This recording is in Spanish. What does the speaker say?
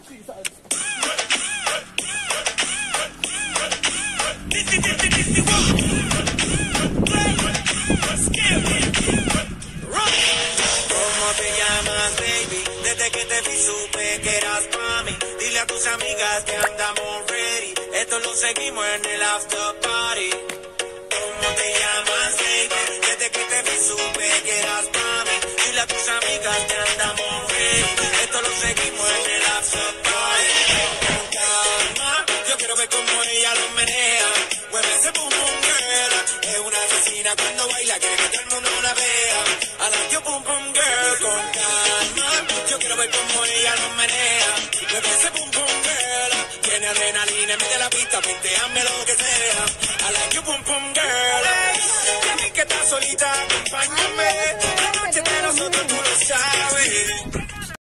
¿Cómo te llamas, baby? Desde que te vi supe que eras pa' mí. Dile a tus amigas que andamos ready. Esto lo seguimos en el after party. ¿Cómo te llamas, baby? Desde que te vi supe que eras pa' mí. Dile a tus amigas que andamos ready. Esto lo seguimos en el after party. Con calma, yo quiero ver cómo ella lo menea. Mueve ese boom boom girl. Es una asesina cuando baila, quiere que todo el mundo la vea. I like your boom boom girl. Con calma, yo quiero ver cómo ella lo menea. Mueve ese boom boom girl. Tiene adrenalina, mete la pista, pinteame lo que sea. I like your boom boom girl. Hey, que estás solita, acompáñame.